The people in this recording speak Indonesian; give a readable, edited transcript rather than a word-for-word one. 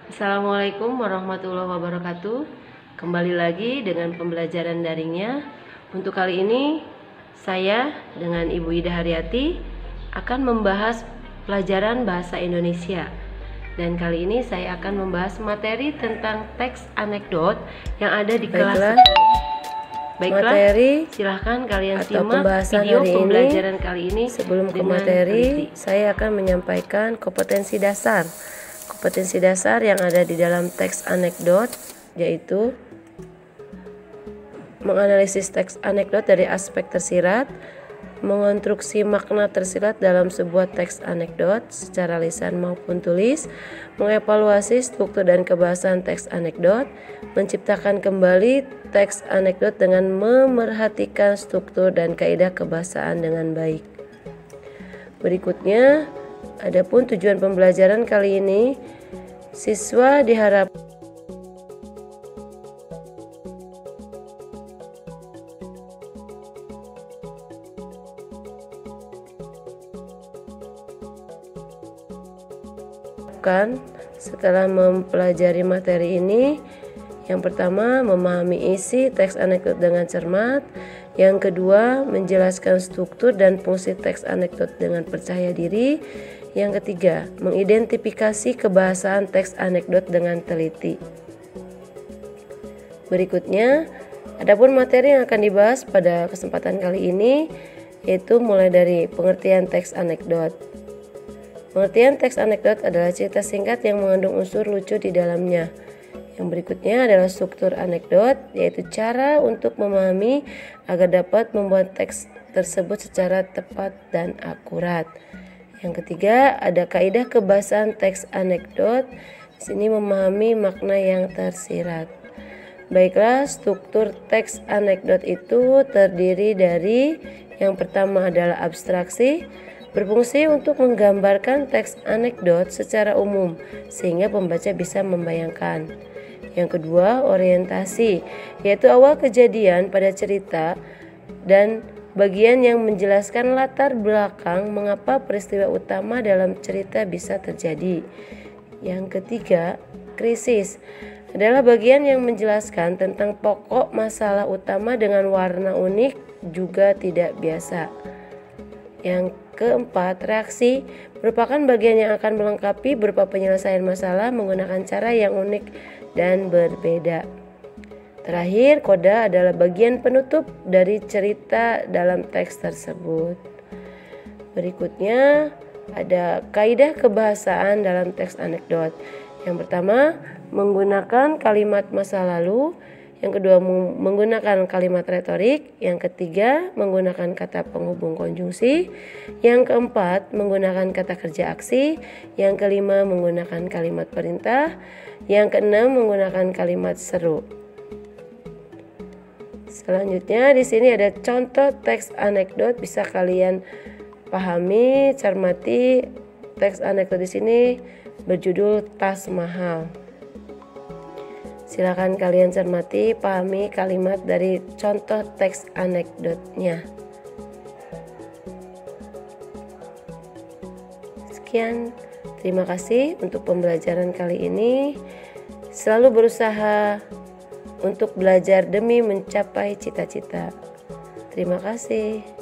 Assalamualaikum warahmatullahi wabarakatuh. Kembali lagi dengan pembelajaran daringnya. Untuk kali ini saya dengan Ibu Ida Haryati akan membahas pelajaran bahasa Indonesia. Dan kali ini saya akan membahas materi tentang teks anekdot yang ada di kelas. Baiklah, materi silahkan kalian simak video pembelajaran kali ini. Sebelum ke materi, saya akan menyampaikan kompetensi dasar. Kompetensi dasar yang ada di dalam teks anekdot yaitu menganalisis teks anekdot dari aspek tersirat, mengonstruksi makna tersirat dalam sebuah teks anekdot secara lisan maupun tulis, mengevaluasi struktur dan kebahasaan teks anekdot, menciptakan kembali teks anekdot dengan memerhatikan struktur dan kaidah kebahasaan dengan baik. Berikutnya, adapun tujuan pembelajaran kali ini, siswa diharapkan setelah mempelajari materi ini, yang pertama memahami isi teks anekdot dengan cermat, yang kedua menjelaskan struktur dan fungsi teks anekdot dengan percaya diri, yang ketiga mengidentifikasi kebahasaan teks anekdot dengan teliti. Berikutnya, adapun materi yang akan dibahas pada kesempatan kali ini yaitu mulai dari pengertian teks anekdot. Pengertian teks anekdot adalah cerita singkat yang mengandung unsur lucu di dalamnya. Yang berikutnya adalah struktur anekdot, yaitu cara untuk memahami agar dapat membuat teks tersebut secara tepat dan akurat. Yang ketiga ada kaidah kebahasaan teks anekdot. Di sini memahami makna yang tersirat. Baiklah, struktur teks anekdot itu terdiri dari yang pertama adalah abstraksi, berfungsi untuk menggambarkan teks anekdot secara umum sehingga pembaca bisa membayangkan. Yang kedua, orientasi, yaitu awal kejadian pada cerita dan bagian yang menjelaskan latar belakang mengapa peristiwa utama dalam cerita bisa terjadi. Yang ketiga, krisis, adalah bagian yang menjelaskan tentang pokok masalah utama dengan warna unik juga tidak biasa. Yang keempat, reaksi merupakan bagian yang akan melengkapi berupa penyelesaian masalah menggunakan cara yang unik dan berbeda. Terakhir, koda adalah bagian penutup dari cerita dalam teks tersebut. Berikutnya, ada kaidah kebahasaan dalam teks anekdot. Yang pertama, menggunakan kalimat masa lalu. Yang kedua, menggunakan kalimat retorik. Yang ketiga, menggunakan kata penghubung konjungsi. Yang keempat, menggunakan kata kerja aksi. Yang kelima, menggunakan kalimat perintah. Yang keenam, menggunakan kalimat seru. Selanjutnya di sini ada contoh teks anekdot, bisa kalian pahami, cermati. Teks anekdot di sini berjudul Tas Mahal. Silakan kalian cermati, pahami kalimat dari contoh teks anekdotnya. Sekian, terima kasih untuk pembelajaran kali ini. Selalu berusaha untuk belajar demi mencapai cita-cita. Terima kasih.